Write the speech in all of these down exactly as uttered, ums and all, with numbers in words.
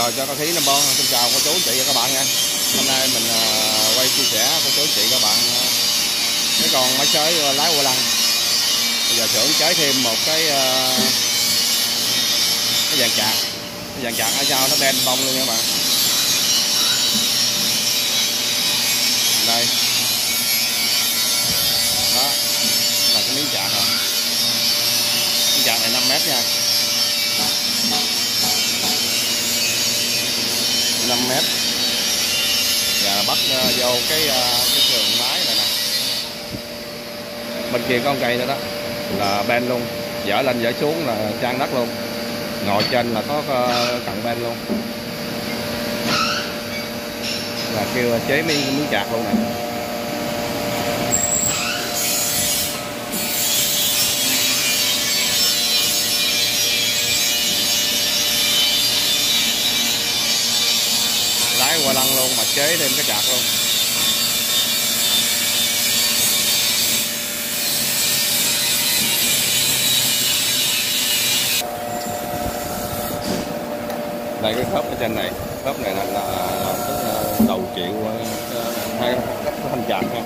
Rồi cho con khí năm bon. Xin chào cô chú chị và các bạn nha. Hôm nay mình uh, quay chia sẻ cô chú chị các bạn uh, cái con máy xới uh, lái qua lăng. Bây giờ xưởng chế thêm một cái uh, cái dàn chạc, cái dàn chạc ở sau nó đen bông luôn nha các bạn. Đây, đó là cái miếng chạc rồi. Miếng chạc này năm mét nha, năm mét và bắt uh, vô cái uh, cái sườn máy này nè. Bên kia có con cây nữa đó là ben luôn, dở lên dở xuống là trang đất luôn, ngồi trên là có uh, cặn ben luôn, là kêu chế miếng miếng chạc luôn nè. Lái qua lăng luôn mà chế thêm cái chạc luôn. Đây cái khớp ở trên này, khớp này là, là cái đầu chịu hai cái thanh chạc ha.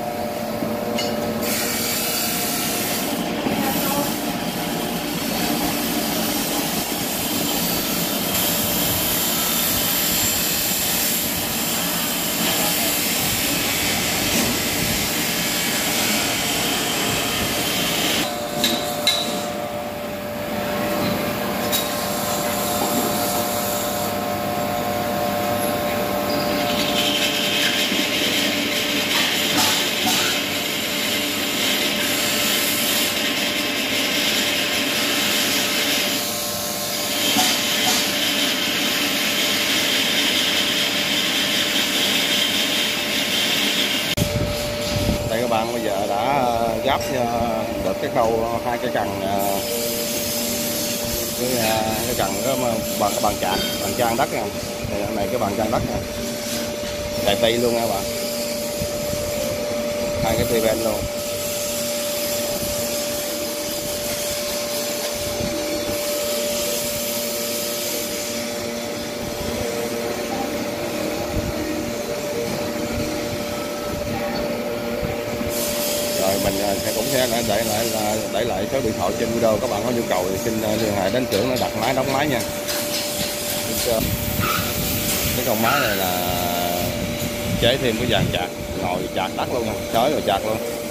Đây các bạn, bây giờ đã gắp được cái khâu hai cái cần cái, cái cần đó bằng cái bàn chạc, bàn trang đất nha. Đây này cái bàn trang đất nha, đầy ti luôn nha các bạn, hai cái ti ben luôn. Rồi mình sẽ cũng sẽ để lại là để lại số điện thoại trên video, các bạn có nhu cầu thì xin liên hệ đến xưởng nó đặt máy đóng máy nha. Cái con máy này là chế thêm cái dàn chạc, ngồi chạc đất luôn nha, chới rồi chạc luôn.